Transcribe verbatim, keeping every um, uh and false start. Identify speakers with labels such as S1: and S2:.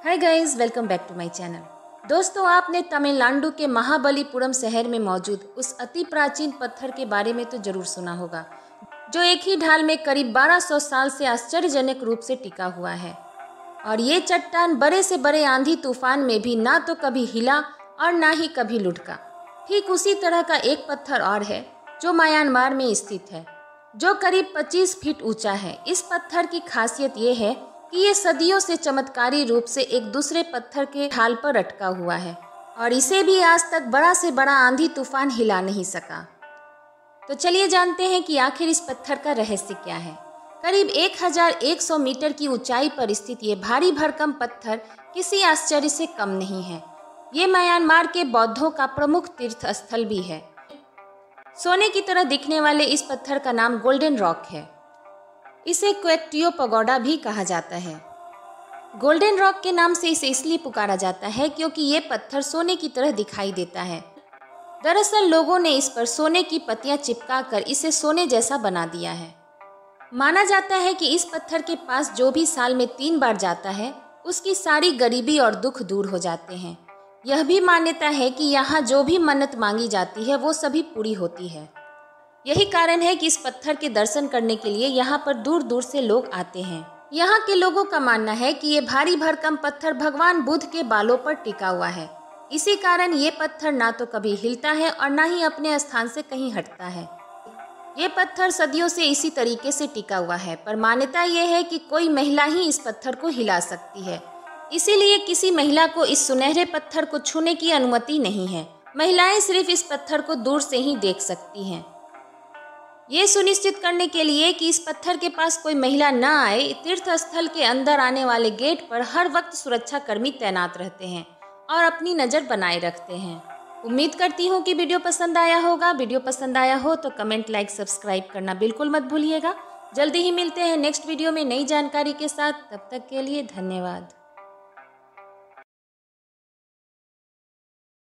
S1: Hi guys, welcome back to my channel. दोस्तों, आपने तमिलनाडु के महाबलीपुरम शहर में मौजूद उस अति प्राचीन पत्थर के बारे में तो जरूर सुना होगा, जो एक ही ढाल में करीब बारह सौ साल से आश्चर्यजनक रूप से टिका हुआ है। और ये चट्टान बड़े से बड़े आंधी तूफान में भी ना तो कभी हिला और ना ही कभी लुढ़का। ठीक उसी तरह का एक पत्थर और है जो म्यांमार में स्थित है, जो करीब पच्चीस फीट ऊंचा है। इस पत्थर की खासियत ये है कि ये सदियों से चमत्कारी रूप से एक दूसरे पत्थर के ढाल पर अटका हुआ है और इसे भी आज तक बड़ा से बड़ा आंधी तूफान हिला नहीं सका। तो चलिए जानते हैं कि आखिर इस पत्थर का रहस्य क्या है। करीब एक हज़ार एक सौ मीटर की ऊंचाई पर स्थित ये भारी भरकम पत्थर किसी आश्चर्य से कम नहीं है। ये म्यांमार के बौद्धों का प्रमुख तीर्थ स्थल भी है। सोने की तरह दिखने वाले इस पत्थर का नाम गोल्डन रॉक है। इसे क्वेक्टियो पगोडा भी कहा जाता है। गोल्डन रॉक के नाम से इसे इसलिए पुकारा जाता है क्योंकि ये पत्थर सोने की तरह दिखाई देता है। दरअसल लोगों ने इस पर सोने की पत्तियां चिपका कर इसे सोने जैसा बना दिया है। माना जाता है कि इस पत्थर के पास जो भी साल में तीन बार जाता है, उसकी सारी गरीबी और दुख दूर हो जाते हैं। यह भी मान्यता है कि यहाँ जो भी मन्नत मांगी जाती है वो सभी पूरी होती है। यही कारण है कि इस पत्थर के दर्शन करने के लिए यहाँ पर दूर दूर से लोग आते हैं। यहाँ के लोगों का मानना है कि ये भारी भरकम पत्थर भगवान बुद्ध के बालों पर टिका हुआ है। इसी कारण ये पत्थर ना तो कभी हिलता है और ना ही अपने स्थान से कहीं हटता है। ये पत्थर सदियों से इसी तरीके से टिका हुआ है, पर मान्यता ये है कि कोई महिला ही इस पत्थर को हिला सकती है। इसीलिए किसी महिला को इस सुनहरे पत्थर को छूने की अनुमति नहीं है। महिलाएं सिर्फ इस पत्थर को दूर से ही देख सकती हैं। ये सुनिश्चित करने के लिए कि इस पत्थर के पास कोई महिला न आए, तीर्थ स्थल के अंदर आने वाले गेट पर हर वक्त सुरक्षा कर्मी तैनात रहते हैं और अपनी नज़र बनाए रखते हैं। उम्मीद करती हूँ कि वीडियो पसंद आया होगा। वीडियो पसंद आया हो तो कमेंट, लाइक, सब्सक्राइब करना बिल्कुल मत भूलिएगा। जल्दी ही मिलते हैं नेक्स्ट वीडियो में नई जानकारी के साथ। तब तक के लिए धन्यवाद।